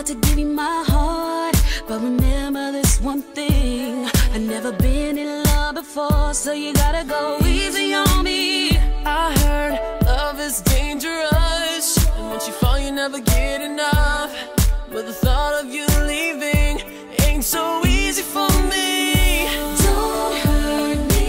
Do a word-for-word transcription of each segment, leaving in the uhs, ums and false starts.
about to give you my heart, but remember this one thing: I've never been in love before, so you gotta go easy on me. I heard love is dangerous, and once you fall you never get enough. But the thought of you leaving ain't so easy for me. Don't hurt me,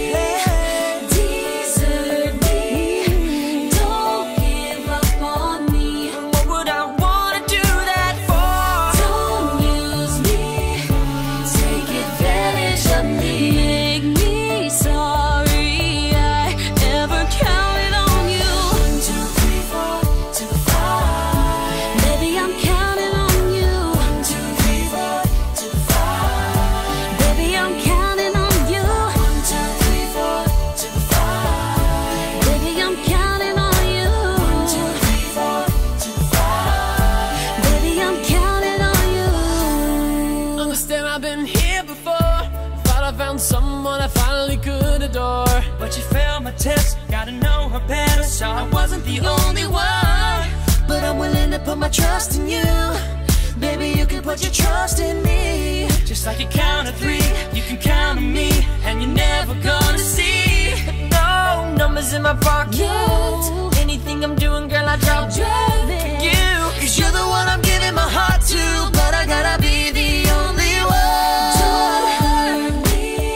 desert me, don't give up on me. What would I wanna do that for? Don't use me, take advantage of me, make me sorry I ever counted on you. One, two, three, four to the five. Baby, I'm counting on you. One, two, three, four to the five. Baby, I'm counting on you. One, two, three, four to the five. Baby, I'm counting on you. One, two, three, four to the five. Baby, I'm counting on you. Understand I've been here before, thought I found someone I finally could adore. But she failed my test, gotta know her better, so I wasn't the only one. But I'm willing to put my trust in you. Baby, you can put your trust in me. Just like you count to three, you can count on me, and you're never gonna see no numbers in my pocket. No. Anything I'm doing, girl, I drop Drive for it. you. Cause you're the one I'm giving my heart to, but I gotta be the only one. Don't hurt me,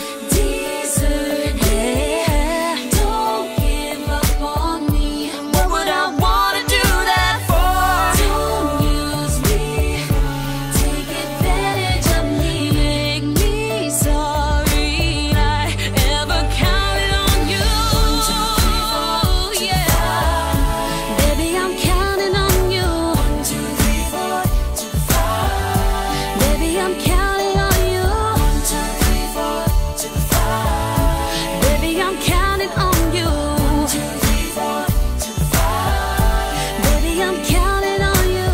desert me, don't give up on me. What would I wanna do that for? Don't use me, take advantage of me, make me sorry I ever counted on you. One, two, three, four, yeah. Baby, I'm counting on you. One, two, three, four to the five. Baby, I'm counting on you. One, two, three, four to the five. Baby, I'm counting on you. One, two, three, four to the five. Baby, I'm counting on you.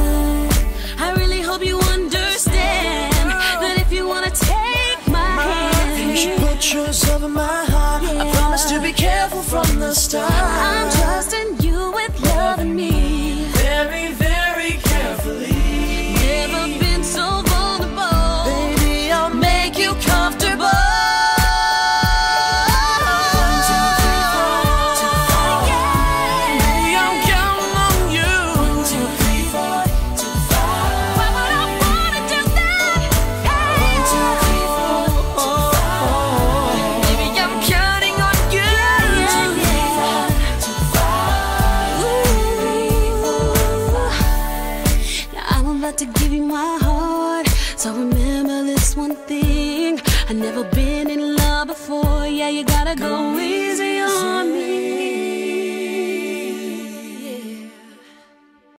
I really hope you understand that if you wanna take my hand, You should put yourself in my heart. I Yeah. promise to be careful from the start. I'm trusting you with loving me. very, very carefully. Never been so vulnerable. Baby, I'll make you comfortable. One, two, three, four to the five. Baby, I'm counting on you. One, two, three, four to the five. Why would I wanna do that? One, two, three, four to the five. Baby, I'm counting on you. One, two, three, four to the five. Ooh. Now I'm about to give you my heart, so remember this one thing: I've never been in love before. Yeah, you gotta go easy